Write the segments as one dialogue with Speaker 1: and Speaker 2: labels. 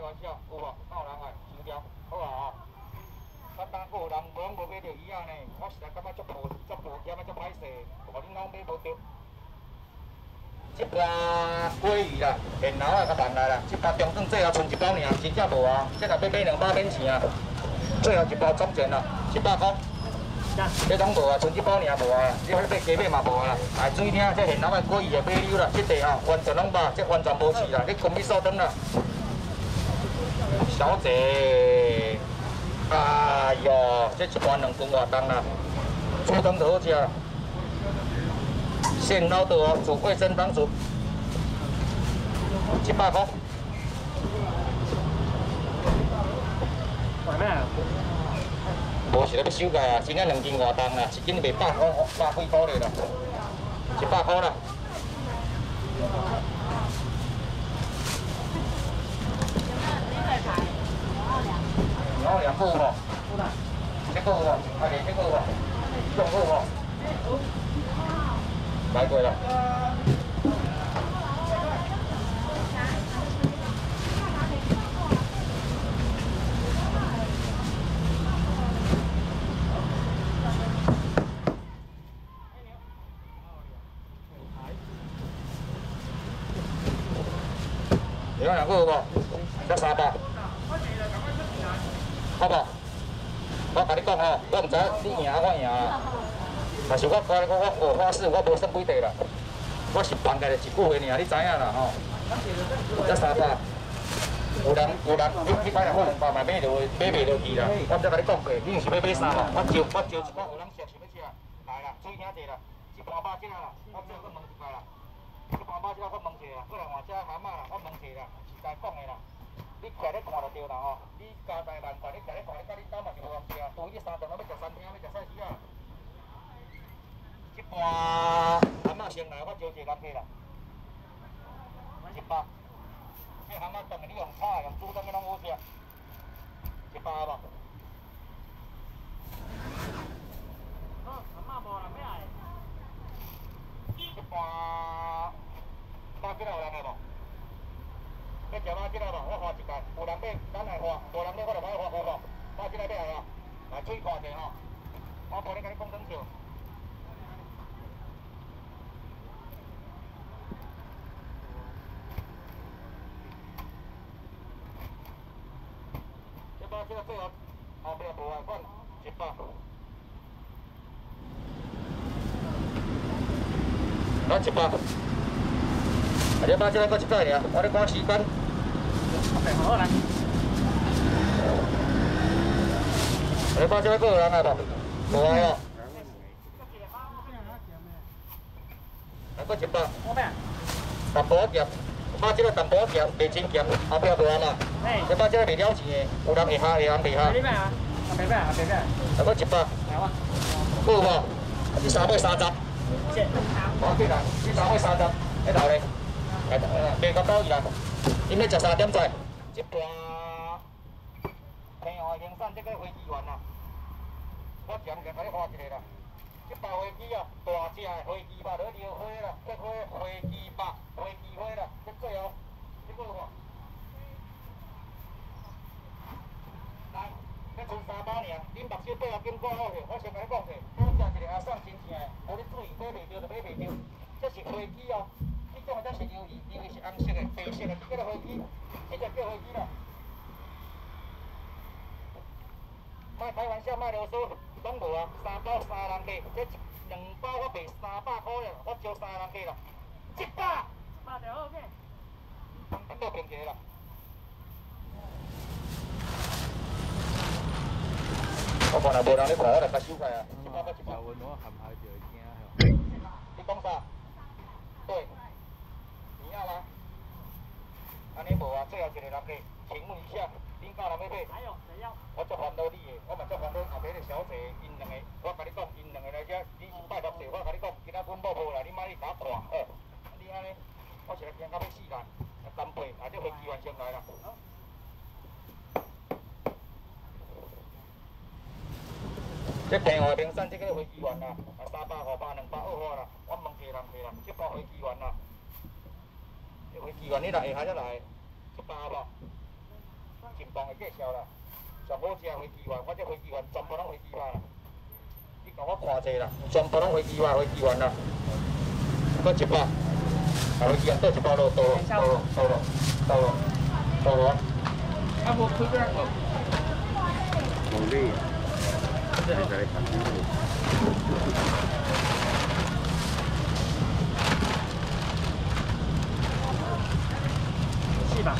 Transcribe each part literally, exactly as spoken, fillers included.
Speaker 1: 玩笑，有无？哪有人爱收条？好啊吼。咱当个人无无买到鱼仔呢，我实在感觉足无足无险啊，足歹势，互恁拢买无着。这只鲑鱼啦，现捞啊较重来啦，这只中顿最后剩一包尔，真正无啊。这若要买两百免钱啊，最后一包总钱啦，一百块。 这拢无啊，剩一包尔无啊，你要买鸡尾嘛无啊，哎，注意听，这现捞的鲑鱼的买溜啦，这地吼完全拢肉，这完全无饲啦，你根本扫断啦。小姐，哎哟，这一盘两斤外重啦，煮汤就好食啦。现捞的哦，煮卫生汤煮，一百块。买咩？ 无是咧要收价啊，真正两斤外重啦，一斤卖百块，百几块咧啦，一百块啦。然后两个无？这个无？啊，连这个无？这个无？来过了。你讲两个有无？才三百，好不？我甲你讲吼，我毋知你赢我赢啦。但是我我我我发誓，我无算几块啦。我是放家一句话尔，你知影啦吼。才三百，有人有人，你你摆两块两百嘛买着买袂落去啦。我才甲你讲过，你是要买啥吼？我招我招一寡有人熟想要食，来啦，注意听者啦，一盘百只啦，我最后搁问一摆啦。 一盘肉只我问者啦，过来换只蛤蟆啦，我问者啦，实在讲的啦，你徛咧看就对啦吼。你家财万贯，你徛咧看，你甲你兜嘛是无共食，除非你三顿拢要食餐厅，要食菜市啊。一盘蛤蟆先来，我招一个人客啦，一百。这蛤蟆当然你用炒用煮当然拢好食，一百无？好，蛤蟆无人要来。一盘。 包几多有人来无？要食包几多无？我画一间，有人买咱来画，无人买我就歹画好无？包几多买来啊？来注意看者吼，我无咧甲你讲短笑。这包几多最后后壁无啊，款一百。来一百。 啊！你把这个搁一摆尔，我咧赶时间。好来。你把这个搁有人来无？无来哦。来搁一百。淡薄仔咸，把这个淡薄仔咸，袂真咸，后壁无啊嘛。你把这个袂了钱的，有人会下，有人袂下。你买啊？啊，袂买啊，袂买。来搁一百。来我。有无？你三百三十。谢。好，对啦，你三百三十，喺头咧。 卖到倒去啦！你要食三点菜？这盘平湖名产这个飞机丸啦，我前日甲你画一个啦。这包飞机啊，大只的飞机肉，落去花啦，这花飞机肉，飞机花啦，这最后这个看。来，这剩三包尔，恁目睭缀啊经过好势，我先甲你讲者，好食一个阿送真正的，无你注意买袂着就买袂着，这是飞机哦。 这种才是鱿鱼，鱿鱼是红色的、白色的，这个飞机，这只叫飞机啦。莫开玩笑，莫啰嗦，拢无啊，三包三人价，这两包我卖三百块了，我招三人价啦，一百。百就好嘅。我多平价啦。我看若无人咧看，我来甲收起啊，一百到一百。我含下就会惊。你讲啥？对。 你要吗？安尼无啊，最后一个人客，请问一下，恁家人要买？还有谁要？我足烦恼你的，我嘛足烦恼后壁个小姐，因两个，我甲你讲，因两个来遮，你是拜托者，我甲你讲，今仔阮某无来，你莫去甲我看，好。你安尼，我是来惊到要死啦，干杯，啊，这飞机完先来啦。这平湖名产，这个飞机丸啦，啊，三百、五百、两百二花啦，我问客人客啦，这包飞机丸啦。 飞机丸你来下才来，一百无？ 动的介绍啦。上好食飞机员，我这飞机员全部拢飞机吧啦。你甲我看者啦，全部拢飞机吧，飞机员啦。搁一包，啊飞机员倒一包落倒落倒落倒落倒落倒落。啊无开过来无？无哩。这还在看呢。是吧？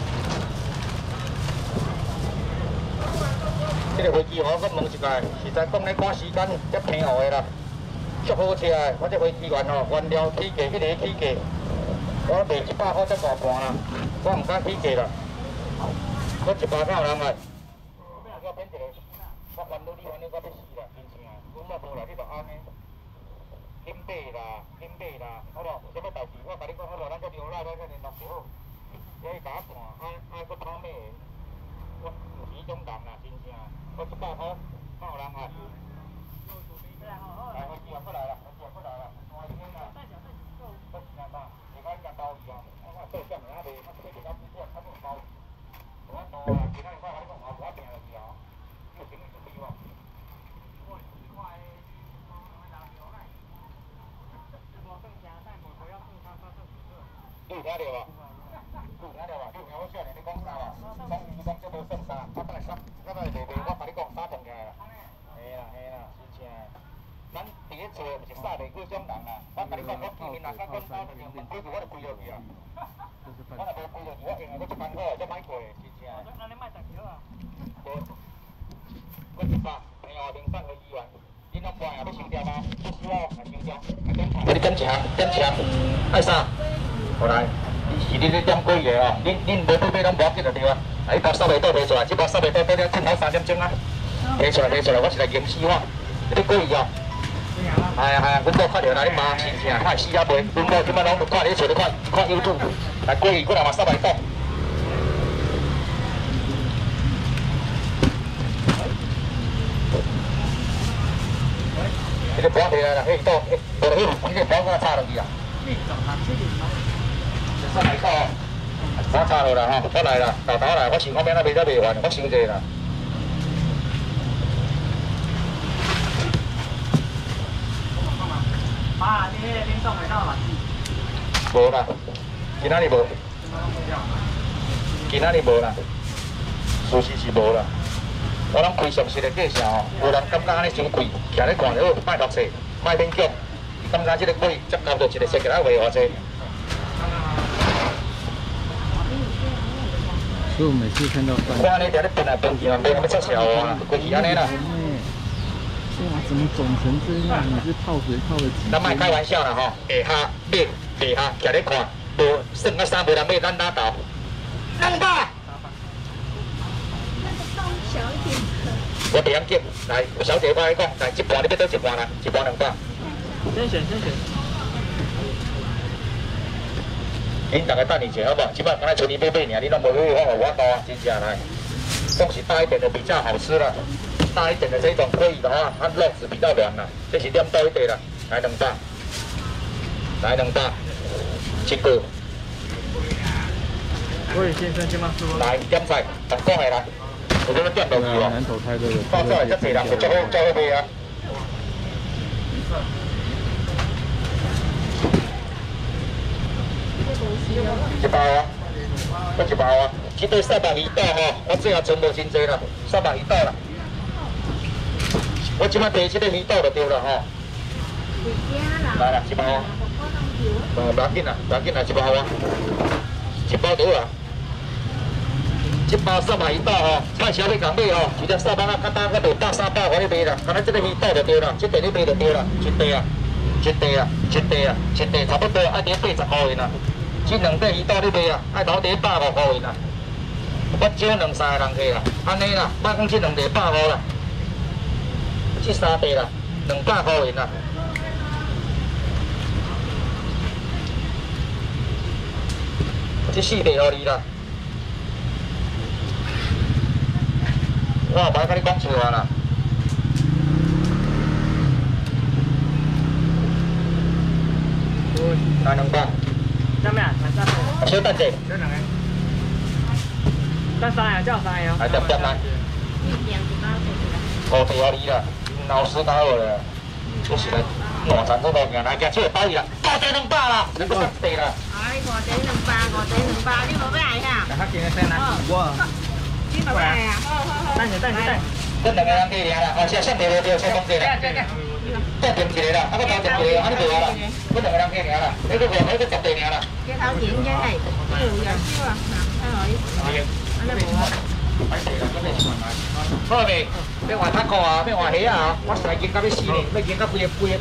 Speaker 1: 这个飞机我搁问一下，实在讲咧赶时间，才平号的啦，足好车的。我这飞机员吼，原料起价迄个起价，我卖一百块才大半啦，我唔敢起价啦。我一百才有人来。我变一个，我烦恼你烦恼到要死啦，真正啊！阮某无啦，你着安尼，啉茶啦，啉茶啦，好无？有啥物代志，我甲你讲好无？咱再聊来，咱再联络就好。你甲我看，爱爱搁跑咩？我唔是迄种人啦，真正。我一百块，哪有人来？来，飞机啊，过来啦，飞机啊，过来啦，欢迎啦！我是安怎？你讲讲包鱼啊？我看做啥物啊？卖，我做一到不管，他都包。我多啊，其他人我甲你讲，我我平就是哦，你有生意准备无？你有听到无？你有听到无？你有听我少年你讲啥无？讲你讲这无算啥，我等下杀，我等下卖卖，我甲你讲杀动起来啦。嘿啦嘿啦，真正。咱伫咧做毋是杀卖几种人啦。我甲你讲，我见面若甲讲杀就问几句我就跪落去啊。我若无跪落去，我用个一万块才歹过，真正。安尼卖十条啊？无，我一百，平后零散回医院。你拢半夜要收掉吗？不需要，还收掉。我你点钱？点钱？爱啥？好来。是你咧点几个哦？恁恁无要买拢无要紧就对啊！啊，迄包扫袂倒摕出来，这包扫袂倒倒了趁头三点钟啊！摕出来摕出来，我是来验尸我。你过去哦？系啊系啊，阮某看到来骂真正，卖死啊卖！阮某即摆拢看你找咧看看 YouTube， 来过去过来嘛扫袂倒。迄个包起来啦，迄倒，无迄迄个包我插落去啊。上来到，我插落啦吼，我来啦，豆豆来，我想讲免那卖才卖完，我想者啦。爸，你迄个冷冻会到嘛？无啦，今仔日无。今仔日无啦，事实是无啦。我拢开详细的介绍吼，有人感觉安尼伤贵，徛咧看着好，卖落雪，卖勉强。感觉即个贵，才交到一个设计来卖偌济。
Speaker 2: 所以我每次看到饭，
Speaker 1: 我安尼在咧变来变去嘛，没那么撤销啊，过去安尼啦。
Speaker 2: 哇，怎么肿成这样？你是泡水泡了几？
Speaker 1: 咱莫开玩笑啦吼，下下买下下徛咧看，无算啊三无人买，咱拉倒。两百。我袂晓接，来，小姐我来讲，来一盘你要倒一盘啦，一盘两百。
Speaker 2: 先选先选。
Speaker 1: 恁大家等一下好无？即摆刚才春年买买尔，你拢无去放互我刀，真正来。讲是大一点的比较好吃啦，大一点的这种可以的话，它肉质比较软啦。这是点倒一点啦，来两百，来两百，一个。
Speaker 2: 喂，先生，今晚师傅。
Speaker 1: 来点菜，成功的来，有这个点落去哦。
Speaker 2: 南投开这个。
Speaker 1: 到这来，遮济人就足好，足好卖啊。一包啊，我一包啊，这对三百鱼刀吼，我最后存无真济啦，三百鱼刀啦。我即摆卖这个鱼刀就对啦吼。来啦，一包啊。哦，不要紧啦，不要紧啦，一包啊，一包对啦。一包三百鱼刀吼，卖小你共买吼，一只三百啊，较大较卖百三百互你卖啦，干那这个鱼刀就对啦，这地你卖就对啦，一地啊，一地啊，一地啊，一地差不多爱伫八十块银啦。这两块鱼刀你卖啊，爱头第百五块银啦。我招两三个人客啦，安尼啦，莫讲这两地百五啦，这三地啦，两百块银啦。这四地互你啦。我后摆甲你讲错啊啦。来两百。啥物啊？小等者。小两个。
Speaker 3: 得三啊，叫三啊。
Speaker 1: 来点点来。五地互你啦，老师打我了，就是来两层这个行，来行，这个包伊啦，五地两百啦，两个三地啦。
Speaker 4: 哎，五地两百，五地两百，你无要来哈？
Speaker 3: 来，较近个先来。
Speaker 2: 哇！
Speaker 4: 你无要来啊？好好好。
Speaker 3: 等下等下等下。
Speaker 1: 恁两个人计尔啦，啊，是上地无对，先讲地啦。再定一个啦，啊，搁头定一个，安尼无啊啦。阮两个人计尔啦，你搁五，你搁十地尔啦。
Speaker 4: 这头前这系，有有少啊，睇落去。安尼无啊。
Speaker 1: 好未？要换塔裤啊，要换鞋啊！我晒紧到要死呢，要紧到规个规个。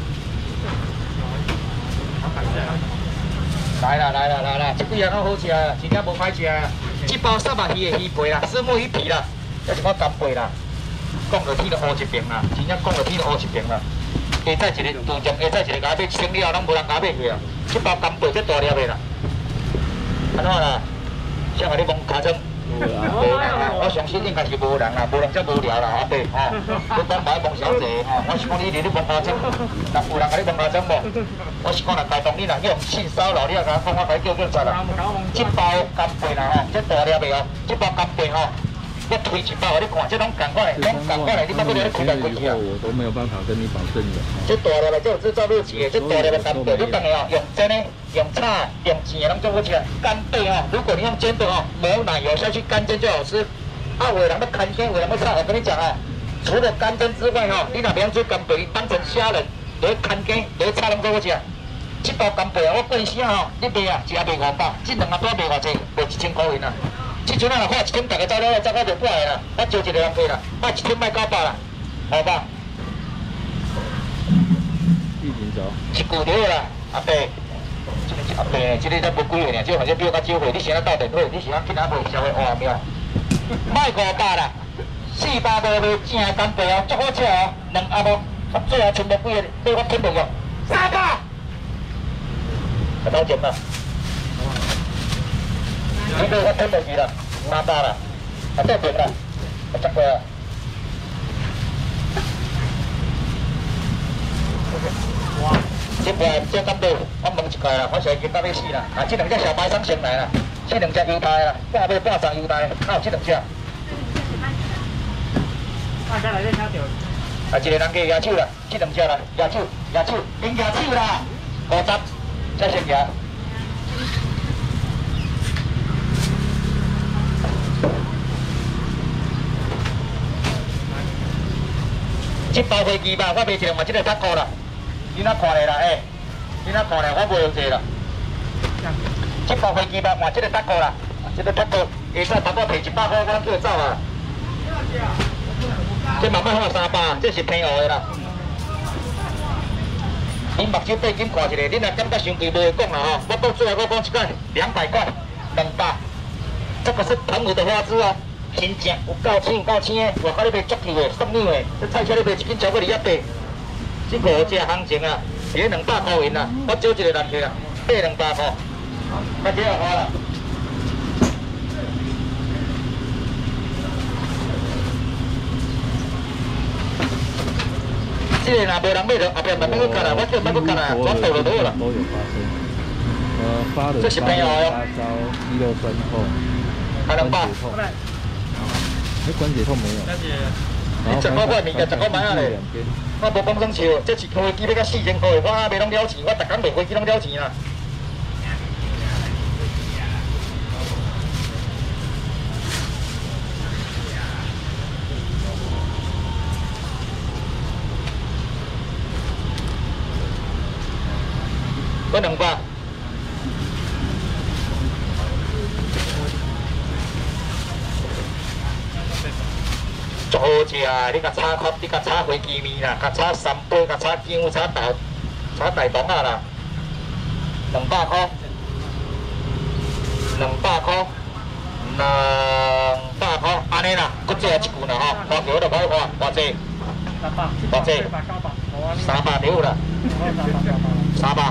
Speaker 1: 来啦来啦来啦，这几样拢好食啊，真正无歹食啊！这包三目鱼的鱼皮啦，石目鱼皮啦，还是我干贝啦。讲到天就乌一边啦，真正讲到天就乌一边啦。下载一个杜江，下载一个甲买，生了拢无人甲买去啊！这包干贝这大粒的啦，安怎啦？想甲你问尻川？我相信应该是无人啦，无人遮无聊啦，阿伯吼。你讲买问小姐吼，我是讲你嚟你问尻川，若有人甲你问尻川无？我是讲若台东你若用性骚扰，你也甲我讲，我甲你叫警察啦。这包干贝啦吼，这大粒的哦，这包干贝吼。我推一包，你看，这拢共款的，拢共款的，你莫搁咧开来开去啊！
Speaker 2: 我都没有办法跟你保证的。
Speaker 1: 这大粒的，这有制造日期的，这大粒的干贝，你讲的哦，用真的、用炒、用煎的，拢做好吃。干贝哦，如果你用煎的哦，抹奶油下去干煎就好吃。啊，有的人要干煎，有的人要炒。我跟你讲哦，除了干煎之外哦，你若别做干贝，当成虾仁，来干煎、来炒，拢做好吃。这包干贝啊，我贵些哦，你卖啊，一盒卖五百，这两盒多卖偌济，卖一千块银啊。这阵啊，若看一天大家走了，走到就过来啦。我招一个人过啦，卖一天卖九百啦，好吧？
Speaker 2: 一斤走。
Speaker 1: 一句就好啦，阿伯。这个阿伯，这个才无几岁呢，这反正比我较少岁，你先来斗电话，你是通去哪卖稍微换苗？卖五百啦，四百多卖正的干贝哦，足好吃哦，两盒无，最后剩无几个，被我吞落去，三百。啊，头前啦。你俾我吞落去啦，三百啦，啊再平啦，啊十块啊。哇！这盘这干贝，我问一届啦，我现在到要死啦。啊，这两只小白鲳先来啦，这两只犹太啦，半尾半长犹太，哪有这两只？
Speaker 3: 大家来这挑掉。
Speaker 1: 啊，一个人加野手啦，这两只啦，野手，野手，用野手啦，五十，再先野。这包飞机吧，我卖一个嘛，这个太高啦。你哪看嘞啦？哎，你哪看嘞？我卖有济啦。这包飞机吧，换这个太高啦，这个太高，下次头我赔一百块，我叫走啊。这慢慢换三百，这是平湖的啦。你目睭对紧看一下，你若感觉伤贵，袂讲啦吼。我到最后我讲一个，两百块，两百。这个是澎湖的花枝哦。真正有够青有够青的，外口你卖足球的、送牛的，这菜车你卖一斤超过二百八，这无这行情啊，一个两百块银啦，我招一个人去啦，八两百块，那这样花啦。这个若无人买着，后壁慢慢去干啦，我叫慢慢干啦，我倒就好啦。
Speaker 2: 都有发生。呃，发冷、发热、发烧、肌肉酸痛、关节痛。哎，关节痛没有。
Speaker 1: 你十块块物件，十块买啊嘞！我无讲算笑，这一飞机要到四千块，我啊卖拢了钱，我逐工卖飞机拢了钱啦。我两百。足好食啊！你甲炒壳，你甲炒飞机面啦，甲炒三杯，甲炒姜，炒豆，炒大肠啊啦，两百块，两百块，两百块，安尼啦，搁做一句啦吼，花桥就歹花，偌济？偌济？三百就好啦，三百。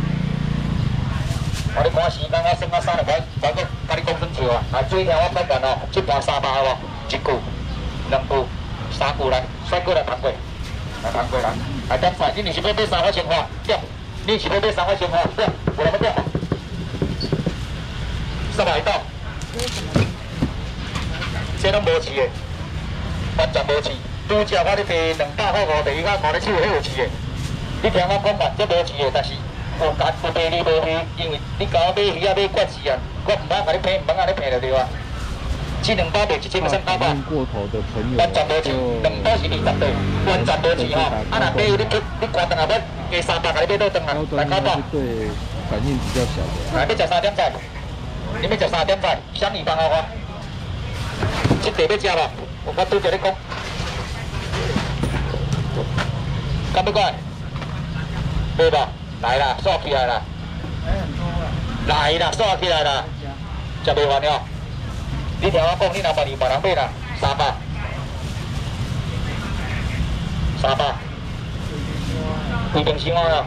Speaker 1: 我你看时间，我算到三十块，再搁甲你讲算笑啊！啊，最后我讲完哦，这盘三百好无？一句。两句、三句来，帅哥来谈过，来谈过来。来，等下，你是要买三块钱花？对，你是要买三块钱花？对，我来对。三百到。 这拢无饲的，完全无饲。拄只我咧卖两百块五，第二个五咧手，迄有饲的。你听我讲完，这无饲的，但是有价有卖你无鱼，因为你甲我买鱼啊买惯饲啊，我唔通甲你骗，唔通甲你骗就对啊。这两包卖一千三九百，完全无饲，两包是二十块，完全无饲吼。啊，若买你你你关灯啊，要加三百，甲你买倒灯啊，来九百。
Speaker 2: 对反应比较小的。
Speaker 1: 来，要食三点菜，你要食三点菜，香鱼放好我。这地要食无？我拄着你讲。敢要过来？买无？来啦，刷起来啦！来啦，刷起来啦！食袂完了。你听我讲，你若万二万人买啦，三百，三百，规平箱啊！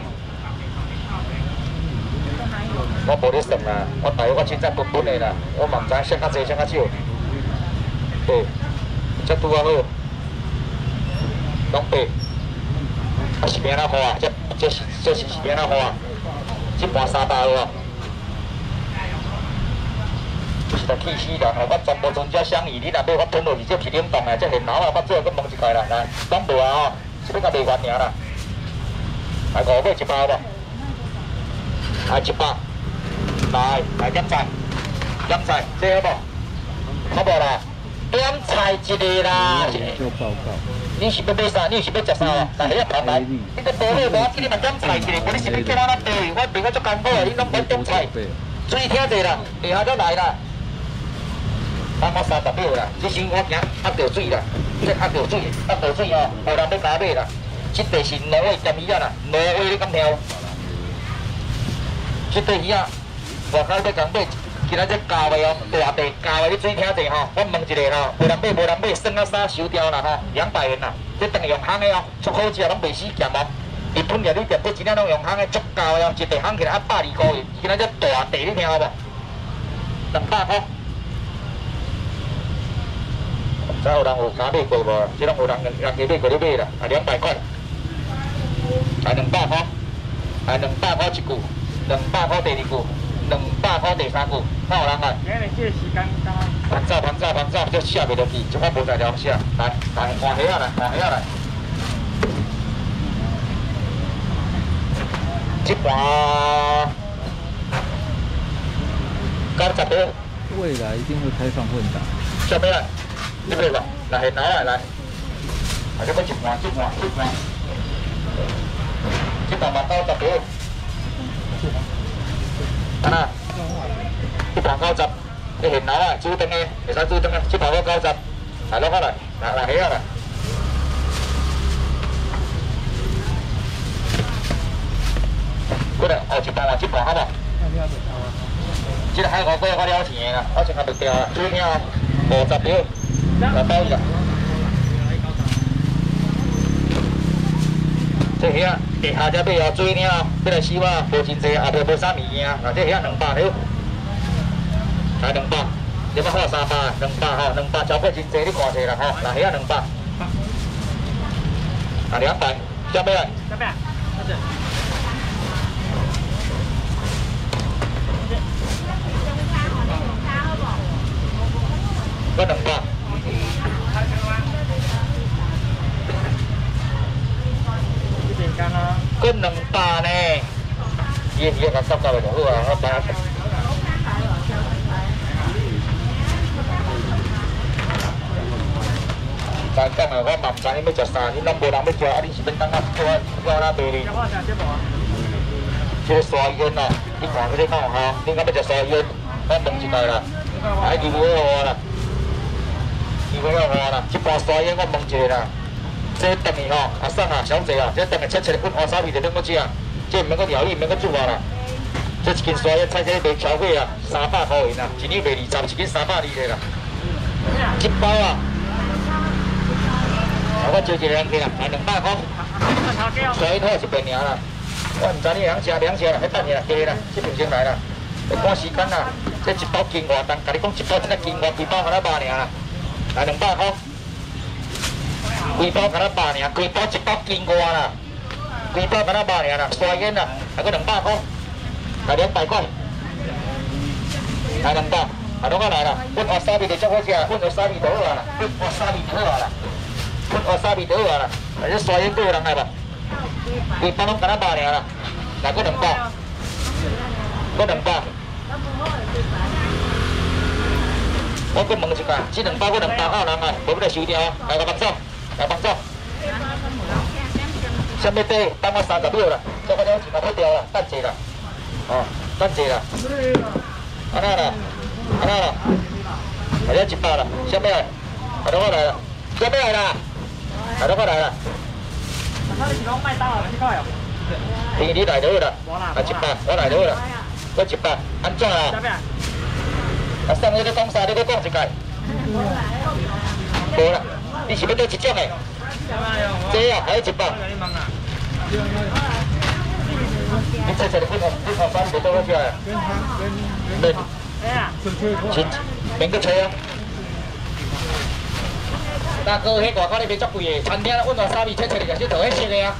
Speaker 1: 我无咧算啦，我大约我凊彩分分的啦，我嘛毋知剩较济剩较少。对，这拄啊好，拢八，啊是变哪花啊？这这是这是是变哪花啊？这盘三百了。是来气死啦！我全部存只香鱼，你若买我吞落去，这是冷冻的，这现捞啊！我最后搁问一块啦，来，拢无啊吼，是要甲卖完尔啦。来五买一包无？来一百，来来点菜，点菜，这好无？好无啦？点菜一个啦。
Speaker 2: 做报告。
Speaker 1: 你是要买啥？你是要食啥哦？来，遐盘来，你个多好无？你嘛点菜一个，无你是要叫我哪地？我比我足艰苦的，你拢免点菜。注意听者啦，下下再来啦。啊，我三十秒啦，只是我行压着水啦，这压着水，压着水哦，无人要甲买啦。这地是挪威店鱼啊啦，挪威你敢听？这地鱼啊，外口要讲买，今仔这价位哦，大地价位你注意听者吼，我问一下吼，无人买无人买，算啊啥收掉啦吼，两百元啦，这等于用烘的哦，足好食，拢袂死咸哦。日本料理店这真正拢用烘的，足高的哦，一地烘起来啊百二块元，今仔这大地你听有无？两百块。知有人有敢买过无？这拢有人人家买过你买啦，啊两百块，啊两百块，啊两百块一句，两百块第二句，两百块第三句，哪有人啊？
Speaker 3: 今日这时间到。
Speaker 1: 拍照拍照拍照，这写袂落去，这我无在了写。来来换虾啊来，换虾来。这盘九十块。
Speaker 2: 未来一定会开放问答。
Speaker 1: 什么来？你买吧，来现捞来来，啊，这要一盘一盘一盘，这盘嘛九十块，啊呐，这盘九十，你现捞啊，煮汤的，会使煮汤的，这盘我九十，来落下来，来来虾来，过来，哦，一盘换一盘好无？这个海锅锅我了钱啦，我先还袂掉啊，注意听哦，五十条。来包一个，这遐下下只买哦，水领哦，这个丝袜无真济，后壁无啥物件，啊，这遐两百条，来两百，你要花三百，两百吼，两百超过真济，你看下啦吼，来遐两百，啊两百，加咩？
Speaker 3: 加咩？多谢。
Speaker 1: 我两百。跟两百呢，伊伊个收到就好啊，我摆下。但讲啊，我嘛唔知你要食啥，你拢无人要食，啊，你是要等我叫我叫我哪卖你？这个沙烟啊，你看这个哪有效？你敢要食沙烟？我问一下啦，哎，二五号啦，二五号啦，这盘沙烟我问一下啦。这等于吼，阿婶啊，小姐啊，这等于切切粉花沙皮就免搁食，这唔免搁料理，唔免搁煮啊啦。这一斤沙烟菜这卖超过啊，三百块银啊，一年卖二十，一斤三百二个啦。一包啊，啊我招一个人去啦，来两百块。沙烟好是便宜啦，我唔知你会晓食两吃啦，迄等下啦，加啦，这边先来啦。要赶时间啦，这一包斤外重，甲你讲一包真个斤外，几包才那百尔啦，来两百块。规包敢若百尔，规包一包斤外啦，规包敢若百尔啦，沙烟啦，还佫两百块，来两百块，来两百， 啊，拢我来啦，阮瓦萨比就足好食，阮瓦萨比就好啊啦，阮瓦萨比就好啊啦，阮瓦萨比就好啊啦，啊，这沙烟过有人来无？规包拢干那包尔啦，来搁两包，搁两包。我搁问一下，这两包搁两包啊人啊，无要来收掉，来个帮手，来帮手。啥物底？等我三十秒啦，做我了钱嘛要掉啦，等者啦，哦，等者啦。安那啦，安那啦，来了一包啦，啥物来？来到我来啦，啥物来啦？来到我来啦。
Speaker 3: 他是讲麦当劳这块哦。
Speaker 1: 你你来就好啦，来一包，我来就好啦，我一包，安怎啦？啊，上你咧讲啥？你咧讲一届？无啦，你是要倒一种的？这啊，还有一包。你切切的，你看，你看三个倒落去啊？免，切，免去切啊。大哥，迄外口咧卖足贵的，餐厅阮话三米切切的，就是做迄色的啊。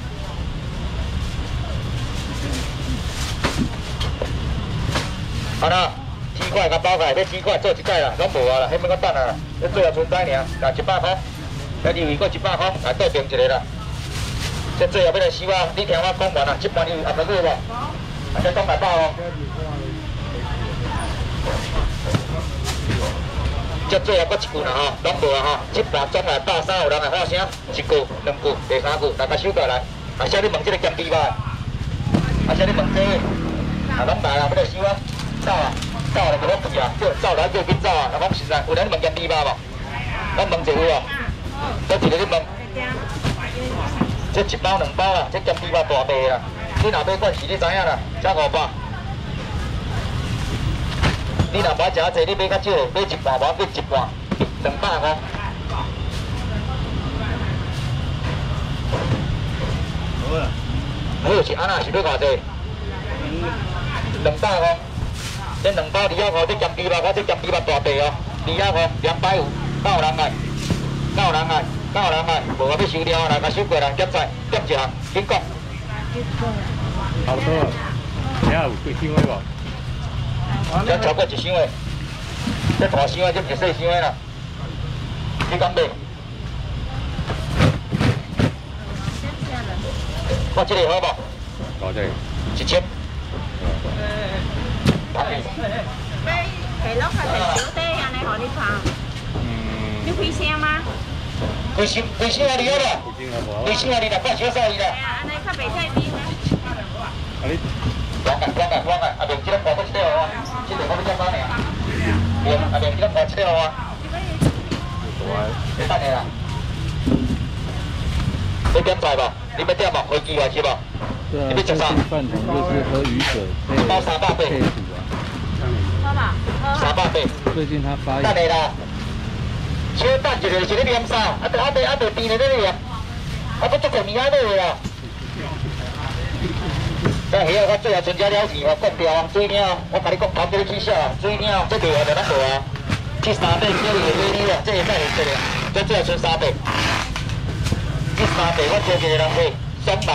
Speaker 1: 好啦。鸡块甲包块，要鸡块做一届啦，拢无啊啦，迄免搁等啊，你最后存在尔，来一百块，来二位搁一百块，来倒平一个啦。这最后要来收啊，你听我讲完啦，这盘你后头有无？啊，这讲来包哦。这最后搁一句啦吼，拢无啊吼，这盘总来百三有人来发声，一句、两句、第三句，来甲收过来。啊，啥你问这个咸猪肉？啊，啥你问这个？啊，拢来啦，要来收啊，走啊！走来就我去啊，叫走来叫紧走啊！我讲实在，有人问咸猪肉无？咱问一有无？倒一个你问。这一包两包啦，这咸猪肉大袋啦。你若买罐是你知影啦，才五百。你若买食较济，你买较少，买一半包，买一半，两百块。好啦。好是安那是要偌济？两百块。这两包二百块，这咸猪肉，我这咸猪肉大袋哦，二百块，两百有，哪有人来？哪有人来？哪有人来？无我要收掉，来，甲收过来，检菜，点一项，紧讲。
Speaker 2: 差不多啊，你有几箱的无？
Speaker 1: 这超过一箱的，这大箱的，这不是细箱的啦。你敢买？我这个好无？
Speaker 2: 多少？
Speaker 1: 一千。
Speaker 4: 買皮碌係平少啲，安尼互你拍。你開聲嗎？
Speaker 1: 開聲，開聲啊！你好啦，開聲啊！你嚟講小生意啦。
Speaker 4: 係啊，安尼較袂使冰咧。
Speaker 2: 啊你？
Speaker 1: 講嘅，講嘅，講嘅，阿明只能講嗰一條啊，只能講嗰一包呢。對，阿明只能講一條啊。你等下啦。你點菜無？你要點無？飛機還是無？
Speaker 2: 对啊，最近饭团就是喝鱼水配
Speaker 1: 包三百倍
Speaker 2: 配煮啊。
Speaker 4: 好吧，
Speaker 1: 三百倍。
Speaker 2: 最近他发
Speaker 1: 等下啦，小等一下是咧念啥？啊，得啊，得啊，得变咧咧啊，啊，搁足侪物仔咧啦。这鱼啊，我最后存遮了钱哦，讲掉水鸟，我甲你讲，头家起痟啊，水鸟这卖啊就咱卖啊，这三百叫你会买你啊，这会使会做啊，这最后存三百，这三百我招一个人买，双百。